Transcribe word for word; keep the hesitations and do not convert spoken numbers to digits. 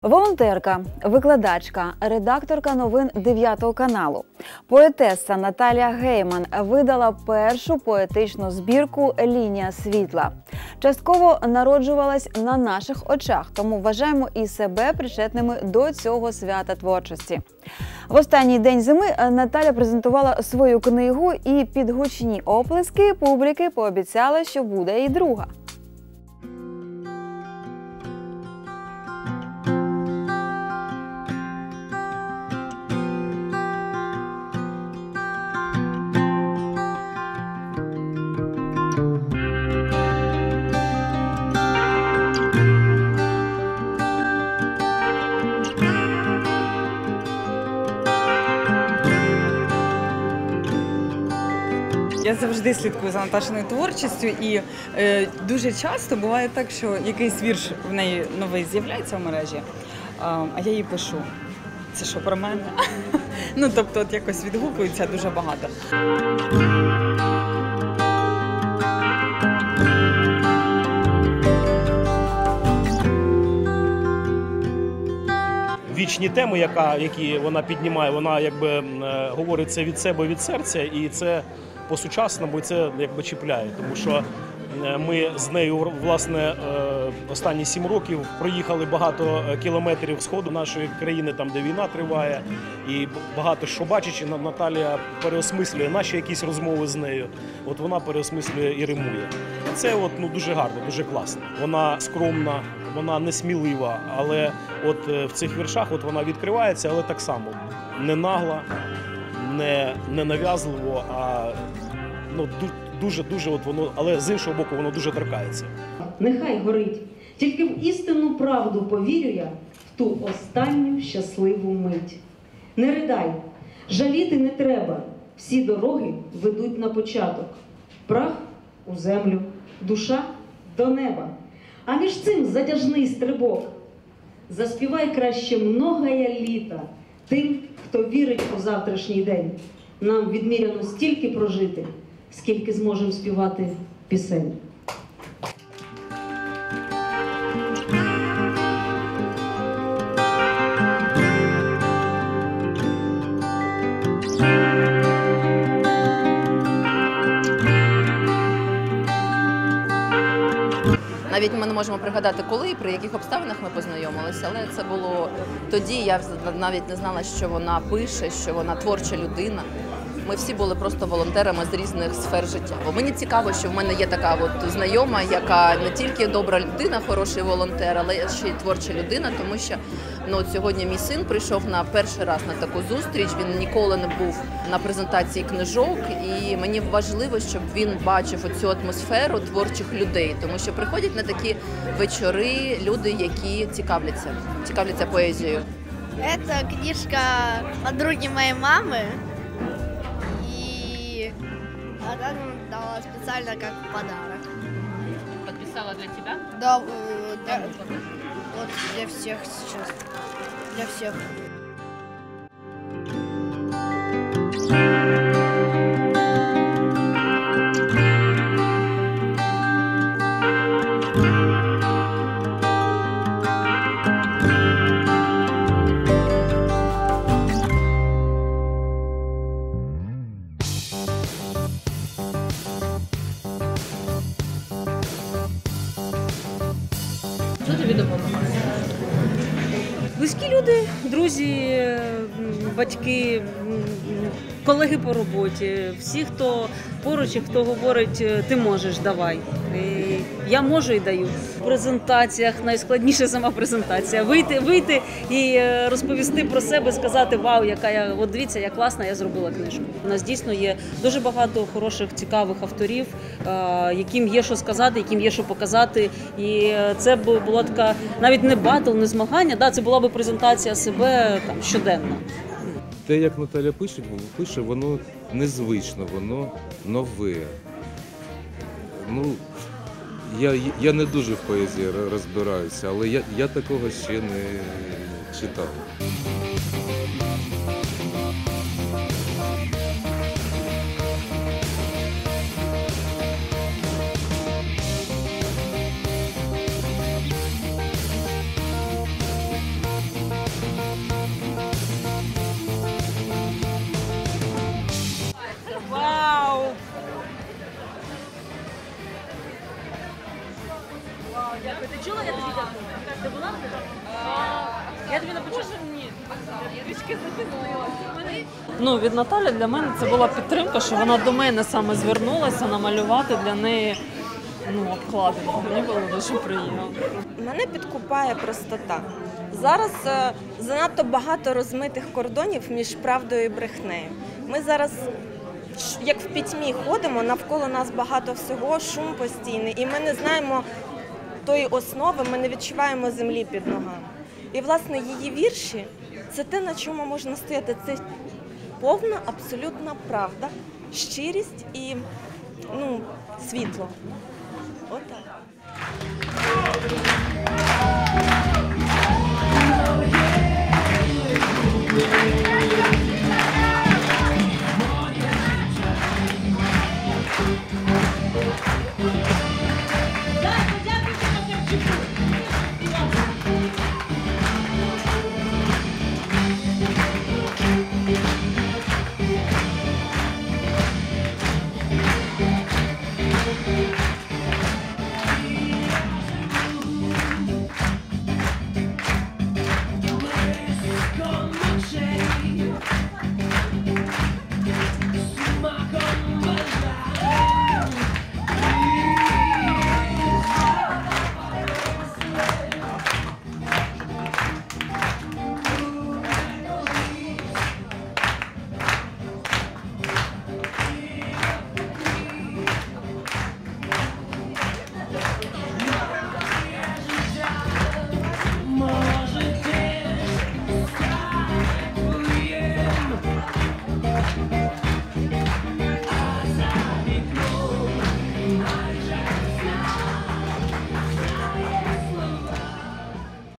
Волонтерка, викладачка, редакторка новин дев'ятого каналу. Поетеса Наталія Гейман видала першу поетичну збірку «Лінія світла». Частково народжувалась на наших очах, тому вважаємо і себе причетними до цього свята творчості. В останній день зими Наталя презентувала свою книгу і під гучні оплески публіки пообіцяла, що буде і друга. Я завжди слідкую за Наташиною творчістю і е, дуже часто буває так, що якийсь вірш в неї новий з'являється в мережі, а, а я їй пишу. Це що, про мене? Ну, тобто, от якось відгукується дуже багато. Вічні теми, яка, які вона піднімає, вона якби е, говорить це від себе, від серця, і це по-сучасному, і це якби чіпляє, тому що ми з нею, власне, останні сім років проїхали багато кілометрів сходу нашої країни, там, де війна триває, і багато що бачачи, Наталія переосмислює наші якісь розмови з нею, от вона переосмислює і римує. Це от, ну, дуже гарно, дуже класно. Вона скромна, вона несмілива, але от в цих віршах от вона відкривається, але так само не нагла, не, не нав'язливо, а ну, дуже-дуже, от воно, але з іншого боку воно дуже торкається. Нехай горить, тільки в істинну правду повірю я в ту останню щасливу мить. Не ридай, жаліти не треба, всі дороги ведуть на початок. Прах у землю, душа до неба, а між цим затяжний стрибок. Заспівай краще многая літа тим, хто вірить у завтрашній день. Нам відміряно стільки прожити, скільки зможемо співати пісень. Навіть ми не можемо пригадати, коли і при яких обставинах ми познайомилися, але це було тоді, я навіть не знала, що вона пише, що вона творча людина. Ми всі були просто волонтерами з різних сфер життя. Бо мені цікаво, що в мене є така от знайома, яка не тільки добра людина, хороший волонтер, але ще й творча людина, тому що ну, от сьогодні мій син прийшов на перший раз на таку зустріч, він ніколи не був на презентації книжок, і мені важливо, щоб він бачив оцю атмосферу творчих людей, тому що приходять на такі вечори люди, які цікавляться, цікавляться поезією. Це книжка подруги моєї мами. Она нам дала специально как подарок. Подписала для тебя? Да, для, вот для всех сейчас. Для всех. Що тобі допомагає? Близькі люди, друзі, батьки, колеги по роботі, всі, хто поруч і хто говорить, ти можеш, давай. І я можу і даю. В презентаціях найскладніша сама презентація. Вийти, вийти і розповісти про себе, сказати, вау, яка я, от дивіться, як класно я зробила книжку. У нас дійсно є дуже багато хороших, цікавих авторів, яким є що сказати, яким є що показати. І це була така, навіть не батл, не змагання, да, це була б презентація себе там, щоденно. Те, як Наталя пише, пише, воно незвично, воно нове. Ну, я, я не дуже в поезії розбираюся, але я, я такого ще не читав. Я тобі напишу. Ну, від Наталі для мене це була підтримка, що вона до мене саме звернулася намалювати для неї ну, обкладинку. Мені було дуже приємно. Мене підкупає простота. Зараз е, занадто багато розмитих кордонів між правдою і брехнею. Ми зараз, ш- як в пітьмі, ходимо, навколо нас багато всього, шум постійний, і ми не знаємо тої основи, ми не відчуваємо землі під ногами. І, власне, її вірші – це те, на чому можна стояти. Це повна, абсолютна правда, щирість і ну, світло.